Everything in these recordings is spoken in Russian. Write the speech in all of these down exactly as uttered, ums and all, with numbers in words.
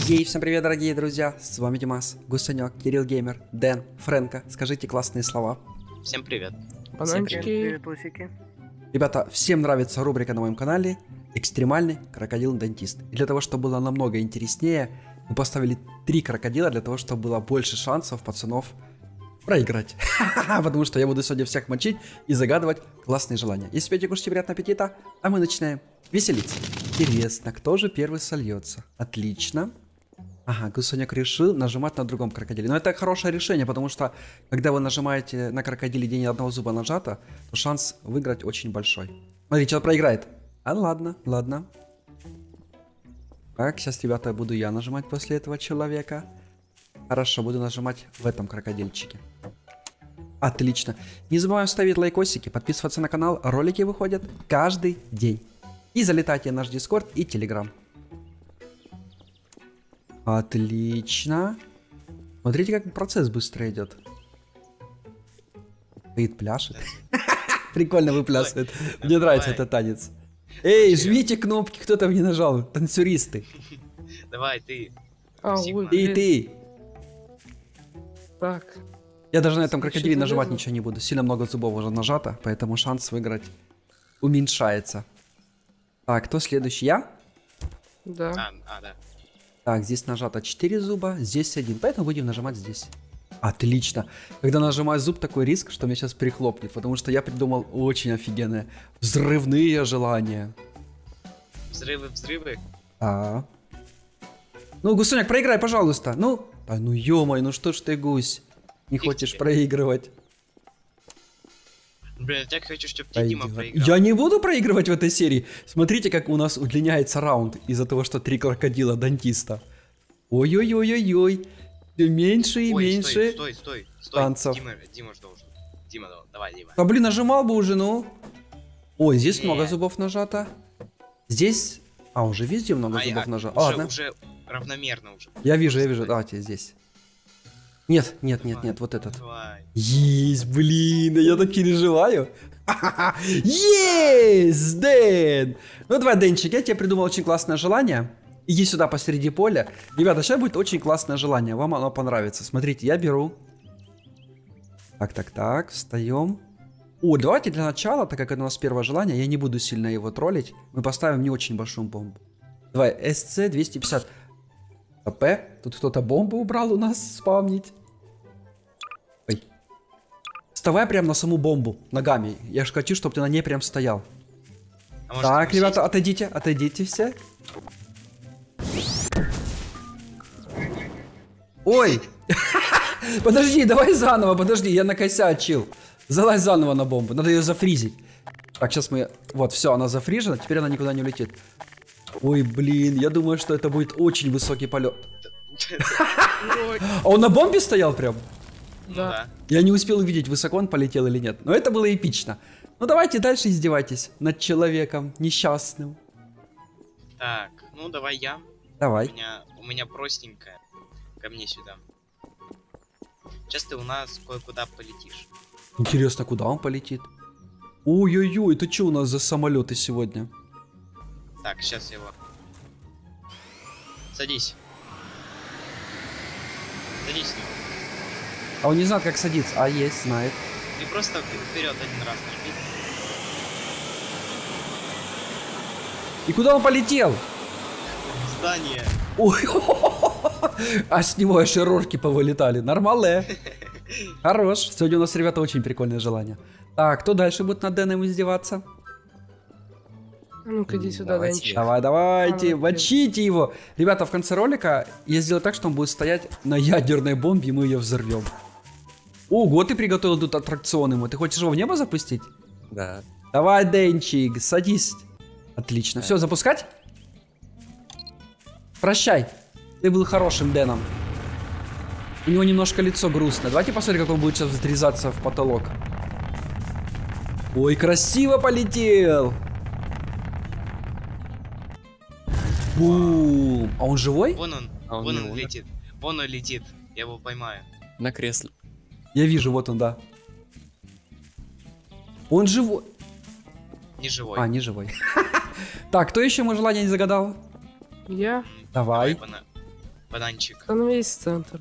Ей, всем привет, дорогие друзья, с вами Димас, Гусанек, Кирилл Геймер, Дэн, Фрэнко, скажите классные слова. Всем привет. Бананчики. Привет, привет, Ребята, всем нравится рубрика на моем канале «Экстремальный крокодил-дантист». И для того, чтобы было намного интереснее, мы поставили три крокодила для того, чтобы было больше шансов пацанов проиграть. Потому что я буду сегодня всех мочить и загадывать классные желания. Если пьете, кушайте, приятного аппетита, а мы начинаем веселиться. Интересно, кто же первый сольется? Отлично. Ага, Гусанек решил нажимать на другом крокодиле. Но это хорошее решение, потому что когда вы нажимаете на крокодиле, где ни одного зуба нажато, то шанс выиграть очень большой. Смотри, человек проиграет. А ладно, ладно. Так, сейчас, ребята, буду я нажимать после этого человека. Хорошо, буду нажимать в этом крокодильчике. Отлично. Не забываем ставить лайкосики, подписываться на канал. Ролики выходят каждый день. И залетайте в наш Дискорд и Телеграм. Отлично. Смотрите, как процесс быстро идет. Стоит, пляшет. Прикольно выплясывает. Мне нравится этот танец. Эй, жмите кнопки, кто там не нажал. Танцюристы. Давай, ты. А, ой, И блин. ты. Так. Я даже на этом Ещё крокодиле нажимать залезу. ничего не буду. Сильно много зубов уже нажато, поэтому шанс выиграть уменьшается. Так, кто следующий? Я? Да. А, а, да. Так, здесь нажато четыре зуба, здесь один, поэтому будем нажимать здесь. Отлично. Когда нажимаю зуб, такой риск, что меня сейчас прихлопнет, потому что я придумал очень офигенное. Взрывные желания. Взрывы, взрывы. А. Ну, Гусуняк, проиграй, пожалуйста. Ну, а ну ё-моё, ну что ж ты, гусь, не Фиг хочешь тебе. проигрывать? Блин, я так хочу, чтобы ты, Дима, Пойдёт. проиграл. Я не буду проигрывать в этой серии. Смотрите, как у нас удлиняется раунд из-за того, что три крокодила дантиста. Ой-ой-ой-ой-ой. Все меньше и Ой, меньше. стой, стой, стой, стой. танцев. Дима, Дима ж должен. Дима, давай, Дима. А блин, нажимал бы уже, ну. Ой, здесь Не. много зубов нажато. Здесь. А, уже везде много А, зубов я- нажато. уже, Ладно. уже равномерно уже. Я вижу, я вижу. Давай. Давайте здесь. Нет, нет, нет, Давай, нет, вот этот. Давай. Есть, блин, я так переживаю. Есть, Дэн! Ну давай, Дэнчик, я тебе придумал очень классное желание. Иди сюда посреди поля. Ребята, сейчас будет очень классное желание. Вам оно понравится. Смотрите, я беру. Так, так, так, встаем. О, давайте для начала, так как это у нас первое желание, я не буду сильно его троллить. Мы поставим не очень большую бомбу. Давай, эс си двести пятьдесят. АП. Тут кто-то бомбу убрал у нас спавнить. Ой. Вставай прям на саму бомбу ногами. Я же хочу, чтобы ты на ней прям стоял. А может, Так, там ребята, сесть? отойдите, отойдите все. Ой! Подожди, давай заново, подожди, я накосячил. Залазь заново на бомбу, надо ее зафризить. Так, сейчас мы... Вот, все, она зафрижена, теперь она никуда не улетит. Ой, блин, я думаю, что это будет очень высокий полет. А он на бомбе стоял прям? Ну Да. да. Я не успел увидеть, высоко он полетел или нет. Но это было эпично. Ну давайте дальше издевайтесь над человеком несчастным. Так, ну давай я. У Давай. меня, у меня простенькая. Ко мне сюда. Сейчас ты у нас кое-куда полетишь. Интересно, куда он полетит? Ой-ой-ой, это что у нас за самолеты сегодня? Так, сейчас его. Садись. Садись с него. А он не знает, как садиться. А, есть, знает. Ты просто вперед один раз нажми. И куда он полетел? Здание. Ой, а с него аж широрки повылетали. Нормально. Хорош. Сегодня у нас, ребята, очень прикольное желание. Так, кто дальше будет над Дэном издеваться? А ну-ка иди сюда, Давайте. Данчик. Давай, давайте, Давайте. мочите его. Ребята, в конце ролика я сделаю так, что он будет стоять на ядерной бомбе, и мы ее взорвем. Ого, ты приготовил тут аттракцион ему. Ты хочешь его в небо запустить? Да. Давай, Денчик, садись. Отлично. Все, запускать? Прощай. Ты был хорошим Дэном. У него немножко лицо грустное. Давайте посмотрим, как он будет сейчас взрезаться в потолок. Ой, красиво полетел. Бум. А он живой? Вон он, А он вон не он умер? летит. Вон он летит. Я его поймаю. На кресле. Я вижу, вот он, да. Он живой. Не живой. А, не живой. Так, кто еще ему желание не загадал? Я? Давай. бана- бананчик. Там есть центр.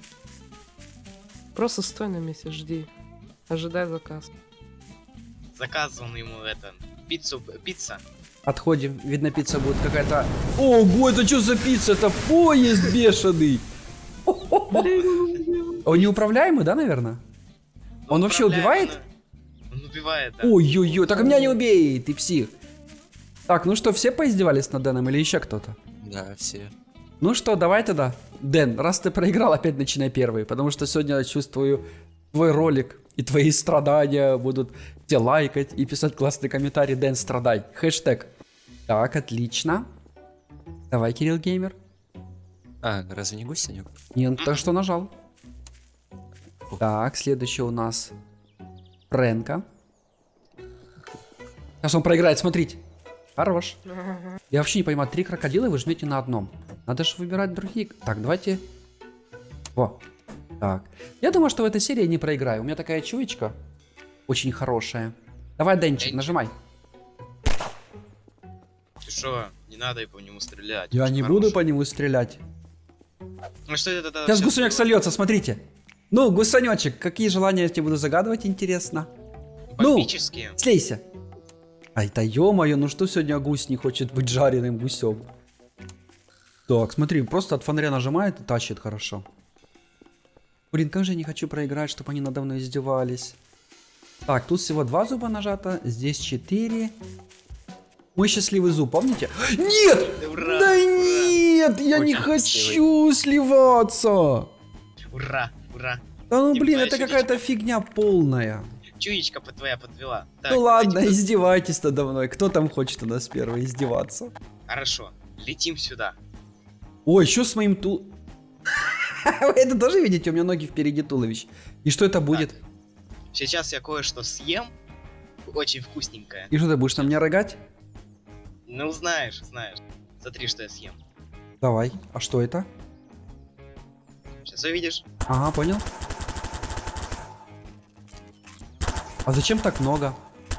Просто стой на месте, жди. Ожидай заказ. Заказывал ему это, пиццу, пицца. Отходим. Видно, пицца будет какая-то... Ого, это что за пицца? Это поезд бешеный. Он неуправляемый, да, наверное? Он вообще убивает? Он убивает, да. Ой-ой-ой, так меня не убей, ты псих. Так, ну что, все поиздевались над Дэном или еще кто-то? Да, все. Ну что, давай тогда. Дэн, раз ты проиграл, опять начинай первый. Потому что сегодня я чувствую, твой ролик и твои страдания будут все лайкать и писать классный комментарий. Дэн, страдай. Хэштег. Так, отлично. Давай, Кирилл Геймер. А, разве не гусенек? Нет, так что нажал. Так, следующий у нас Фрэнка. Сейчас он проиграет, смотрите. Хорош. Я вообще не понимаю, три крокодила вы жмете на одном. Надо же выбирать другие. Так, давайте. Во. Так. Я думаю, что в этой серии я не проиграю. У меня такая чуечка. Очень хорошая. Давай, Денчик, Денчик. нажимай. Ты шо, не надо по нему стрелять. Я очень не хороший. буду по нему стрелять. Ну что это тогда? Сейчас всё гусенек было? сольется, смотрите. Ну, гусенечек, какие желания я тебе буду загадывать, интересно. Ну, Бомбические. слейся. Ай, да ё-моё, ну что сегодня гусь не хочет быть жареным гусем? Так, смотри, просто от фонаря нажимает и тащит хорошо. Блин, как же я не хочу проиграть, чтобы они надо мной издевались. Так, тут всего два зуба нажато, здесь четыре. Мой счастливый зуб, помните? Нет! Ура! Да Ура! нет, я не Очень хочу сливаться. Ура, ура. Да ну Не блин, бывает это чудичка. какая-то фигня полная. Чуечка по твоя подвела. Так, Ну ладно, давайте- издевайтесь надо мной. Кто там хочет у нас первый издеваться? Хорошо, летим сюда. Ой, что с моим тул... Вы это тоже видите? У меня ноги впереди туловищ. И что это будет? Сейчас я кое-что съем. Очень вкусненькое. И что ты будешь на меня рыгать? Ну, знаешь, знаешь. Смотри, что я съем. Давай. А что это? Сейчас увидишь. Ага, понял. А зачем так много?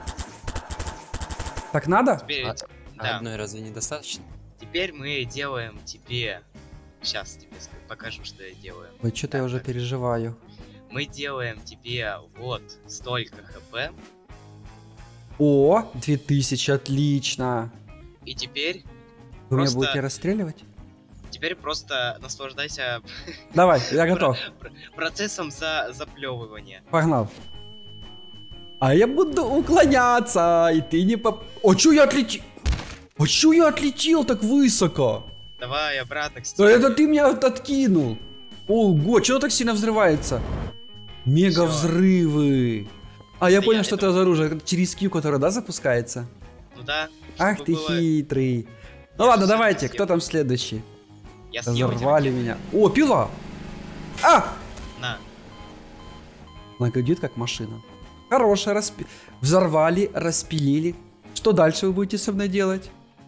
Так надо? Теперь, А- да. Одной разве недостаточно? Теперь мы делаем тебе... Сейчас тебе sk- покажу, что я делаю. Ой, что-то я уже переживаю. Мы делаем тебе вот столько хп. О, две тысячи, отлично. И теперь... Вы меня Просто- будете расстреливать? Теперь просто наслаждайся Давай, я готов. процессом за заплевывания. Погнал. А я буду уклоняться, и ты не поп... О, чё я отлетел? О, чё я отлетел так высоко? Давай обратно к Да стене. это ты меня от- откинул. Ого, чё так сильно взрывается? Мега Всё. взрывы. А я Да понял, я- что это- это за оружие, это через Q, которое, да, запускается? Ну да. Ах чтобы ты было- хитрый. Ну Я ладно, всё давайте, съем. кто там следующий? Я съем эти Взорвали ракеты. меня. О, пила! А! На. Она гудит как машина. Хорошая, распи... Взорвали, распилили. Что дальше вы будете со мной делать?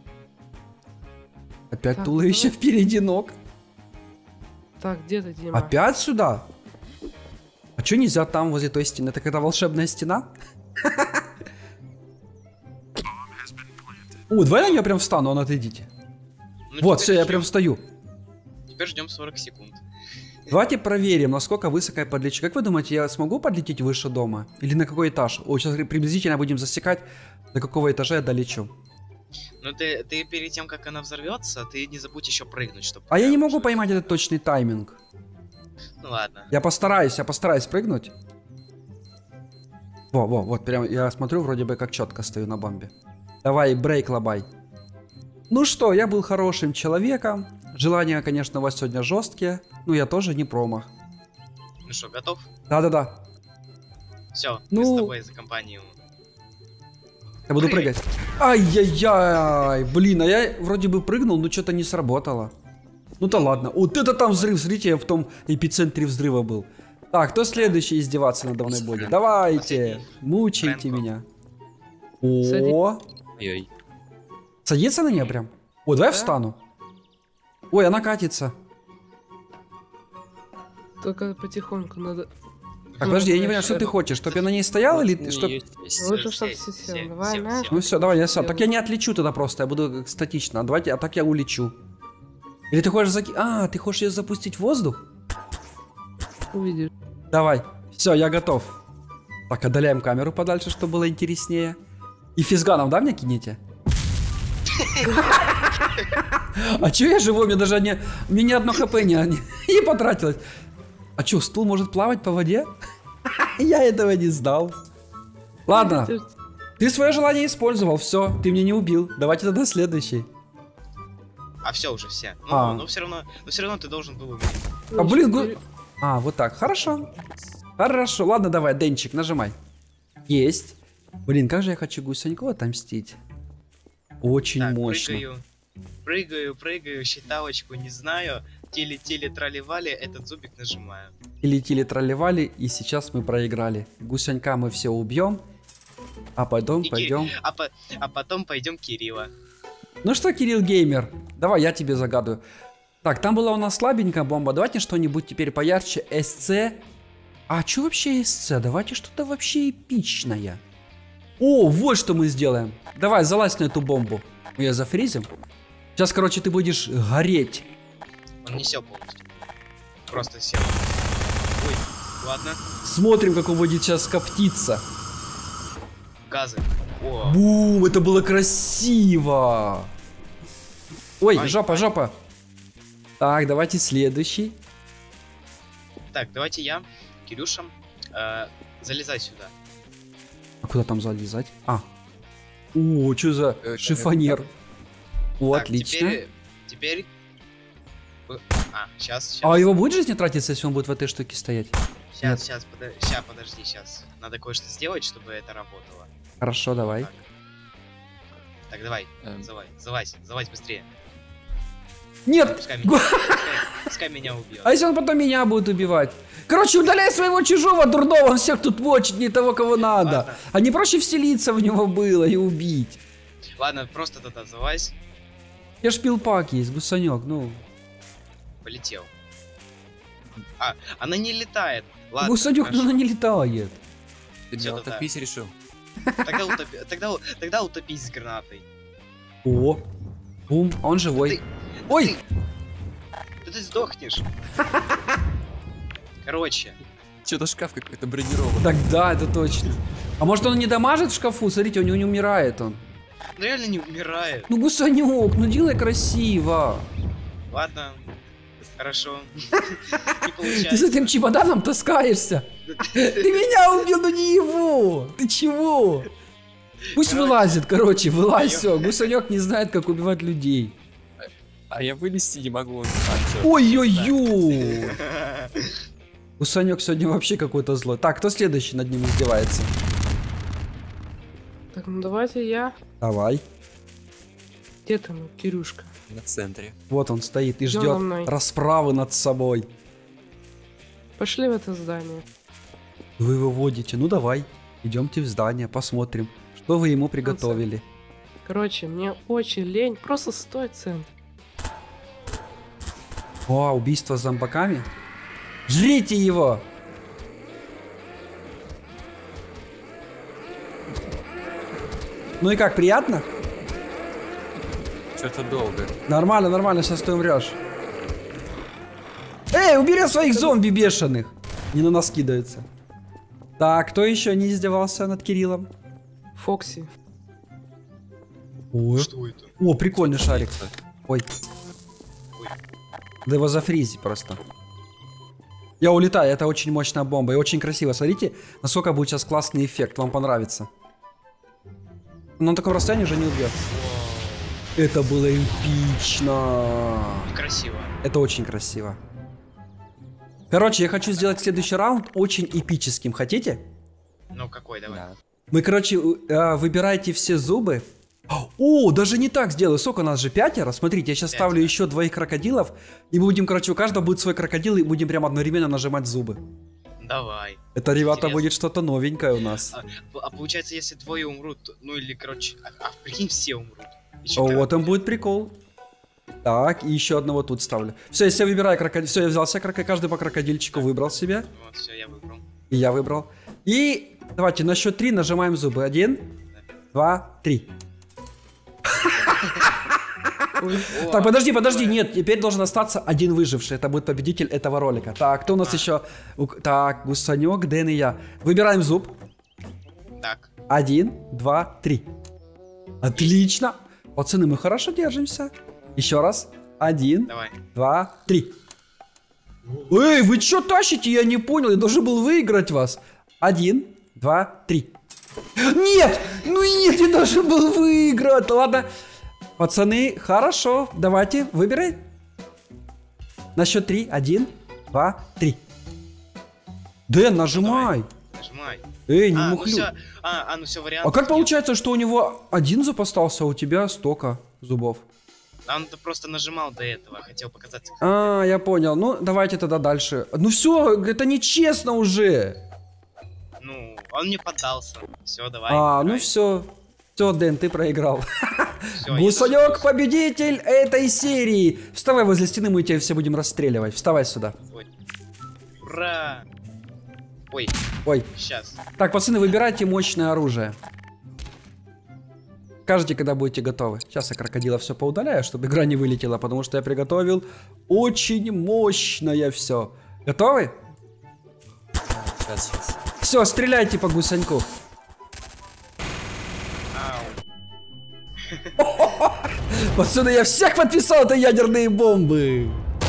Опять Так, туловище давай. впереди ног. Так, где ты, Дима? Опять сюда? А что нельзя там, возле той стены? Это когда волшебная стена? О, давай на нее прям встану, а ну отойдите. Ну, Вот, теперь все, я ждём- прям встаю. Теперь ждем сорок секунд. Давайте проверим, насколько высоко я подлечу. Как вы думаете, я смогу подлететь выше дома? Или на какой этаж? О, сейчас приблизительно будем засекать, до какого этажа я долечу. Ну ты, ты перед тем, как она взорвется, ты не забудь еще прыгнуть, чтобы. А я не могу поймать этот точный тайминг. Ну ладно. Я постараюсь, я постараюсь прыгнуть. Во, во, вот прям я смотрю, вроде бы как четко стою на бомбе. Давай, брейк лабай. Ну что, я был хорошим человеком. Желания, конечно, у вас сегодня жесткие. Но я тоже не промах. Ну что, готов? Да-да-да. Все, Ну- мы с тобой за компанию. Я буду Прыгай. прыгать. Ай-яй-яй. Блин, а я вроде бы прыгнул, но что-то не сработало. Ну да ладно. Вот это там взрыв. Смотрите, я в том эпицентре взрыва был. Так, кто следующий издеваться надо мной будет? Давайте. Последний. Мучайте Фрэнко. меня. О, Ой-ой. садится на нее прям? О, давай Да. встану. Ой, она катится. Только потихоньку надо... Так, подожди, я не понимаю, что ты хочешь? Чтоб я на ней стоял или Ну, чтоб... есть, есть. Лучше, Все, чтоб все, все все, сел. Давай, все, на. все. Ну все, давай, я сам. Так я не отлечу тогда просто, я буду статично. Давайте, а так я улечу. Или ты хочешь заки... А, ты хочешь ее запустить в воздух? Увидишь. Давай. Все, я готов. Так, отдаляем камеру подальше, чтобы было интереснее. И физганом, да, мне кинете? А чё я живу? Мне даже не... Мне ни одно хп не, не потратилось. А чё, стул может плавать по воде? Я этого не знал. Ладно. Ты свое желание использовал, все, ты меня не убил. Давайте тогда следующий. А все уже все. Ну, А. но все равно, но все равно ты должен был умереть. А, блин, гу- А, вот так, хорошо. Хорошо, ладно, давай, Денчик, нажимай. Есть. Блин, как же я хочу Гусеньку отомстить. Очень Так, мощно. прыгаю, прыгаю, прыгаю, считалочку не знаю. Теле-теле трали-вали, этот зубик нажимаю. И летели тролливали, и сейчас мы проиграли. Гусенька мы все убьем. А потом И Ки- пойдем. А, по- а потом пойдем Кирилла. Ну что, Кирилл Геймер, давай я тебе загадываю. Так, там была у нас слабенькая бомба. Давайте что-нибудь теперь поярче. СЦ. А что вообще СЦ? Давайте что-то вообще эпичное. О, вот что мы сделаем. Давай, залазь на эту бомбу. Мы ее зафризим. Сейчас, короче, ты будешь гореть. Он не сел полностью. Просто сел. Ой, ладно. Смотрим, как он будет сейчас коптиться. Газы. О, Бум, это было красиво. Ой, Ай, жопа, ай. жопа. Так, давайте следующий. так, давайте я, Кирюша, э, залезай сюда. А куда там залезать? А. О, что за Это- шифонер? О, Так, отлично. Теперь, теперь... э, А, сейчас, сейчас. А его будет жизнь не тратиться, если он будет в этой штуке стоять? Сейчас, Нет. сейчас, подожди, сейчас, подожди, сейчас. Надо кое-что сделать, чтобы это работало. Хорошо, давай. Так. Так, давай, Эм. залазь, залазь, залазь быстрее. Нет! Пускай меня, пускай, пускай меня убьет. А если он потом меня будет убивать? Короче, удаляй своего чужого дурного, он всех тут мочит, не того, кого надо. Ладно. А не проще вселиться в него было и убить. Ладно, просто тогда залазь. Я ж пилпак есть, гусанек, ну. Полетел. А, она не летает. Ладно, Гусанек, ну хорошо. она не летает. Ты Всё, меня да-да. утопить решил? Тогда, утопи, тогда, у- тогда утопись с гранатой. О, бум, а он живой. Ты- Ой, Да ты сдохнешь. Короче, Что-то шкаф какой-то бронированный. так да, это точно. А может он не дамажит в шкафу? Смотрите, у него не умирает он. ну реально не умирает. Ну, гусанек, ну делай красиво. Ладно, хорошо. Не Ты с получается. этим чемоданом таскаешься. Ты меня убил, но не его. Ты чего? Пусть Короче. вылазит, короче, вылазь, Моё. все. Гусанек не знает, как убивать людей. А я вылезти не могу. А, всё. Ой-ой-ой. Гусанек сегодня вообще какой-то злой. Так, кто следующий над ним издевается? Так, ну давайте я. Давай. Где там Кирюшка? На центре. Вот он стоит и Идём ждет за мной. расправы над собой. Пошли в это здание. Вы его водите. Ну давай, идемте в здание, посмотрим, что вы ему приготовили. Короче, мне очень лень. Просто стой в центре. О, убийство с зомбаками. Жрите его! Ну и как, приятно? Что-то долго. Нормально, нормально, сейчас ты умрешь. Эй, убери своих зомби бешеных! Не на нас кидаются. Так, кто еще не издевался над Кириллом? Фокси. О, Что это? О, прикольный шарик. Ой. Ой. Да его зафризи просто. Я улетаю, это очень мощная бомба и очень красиво. Смотрите, насколько будет сейчас классный эффект, вам понравится. Но на таком расстоянии уже не убьет. Это было эпично. Красиво. Это очень красиво. Короче, я хочу сделать следующий раунд очень эпическим. Хотите? Ну какой, давай. Да. Мы, короче, у- а, выбираете все зубы. О, даже не так сделаю. Сколько у нас же пятеро? Смотрите, я сейчас Пятеро. ставлю еще двоих крокодилов. И мы будем, короче, у каждого будет свой крокодил. И будем прямо одновременно нажимать зубы. Давай. Это, ребята, Интересно. будет что-то новенькое у нас. А, а получается, если двое умрут, ну или, короче, а, а прикинь, все умрут. И О, чё вот тогда? он будет прикол. Так, и еще одного тут ставлю. Все, если я выбираю крокодил. Все, я взял себе крокодил. Каждый по крокодильчику выбрал себе. Вот, все, я выбрал. И я выбрал. И давайте на счет три нажимаем зубы. Один, два, три. Нахуй. О, Так, подожди, подожди, давай. нет, теперь должен остаться один выживший. Это будет победитель этого ролика. Так, кто у нас А. еще? У- Так, Гусанек, Дэн и я. Выбираем зуб. Так, Один, два, три. Отлично. Пацаны, мы хорошо держимся. Еще раз. Один, давай. два, три. Эй, вы что тащите? Я не понял, я должен был выиграть вас. Один, два, три. Нет! Ну нет, я должен был выиграть. Ладно. Пацаны, хорошо. Давайте, выбирай. На счет три. Один, два, три. Дэн, нажимай. Нажимай. Эй, не А, ну мухлю. все, а, а, ну все, вариант. А как получается, что у него один зуб остался, а у тебя столько зубов? А он-то просто нажимал до этого, хотел показаться. А, я понял. Ну, давайте тогда дальше. Ну все, это нечестно уже. Ну, он не поддался. Все, давай. А, ну играй. все. Все, Дэн, ты проиграл. Всё, я Гусанек, зашибись. победитель этой серии. Вставай возле стены, мы тебя все будем расстреливать. Вставай сюда. Ой. Ура! Ой, Ой. сейчас. Так, пацаны, выбирайте мощное оружие. Скажите, когда будете готовы. Сейчас я крокодила все поудаляю, чтобы игра не вылетела, потому что я приготовил очень мощное все. Готовы? Сейчас, сейчас. Все, стреляйте по гусаньку. Ау. Пацаны, я всех подписал, это ядерные бомбы.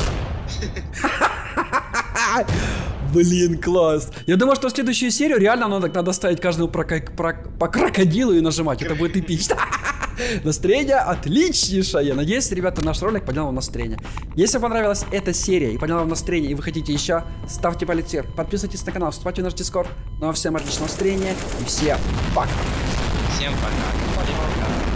Блин, класс. Я думаю, что в следующую серию реально надо, надо ставить каждому про, про, по крокодилу и нажимать. Это будет эпично. Настроение отличнейшее. Надеюсь, ребята, наш ролик поднял вам настроение. Если понравилась эта серия и подняла вам настроение, и вы хотите еще, ставьте палец вверх, подписывайтесь на канал, вступайте в наш дискорд. Ну а всем отличного настроения и всем пока. Всем пока. Пока.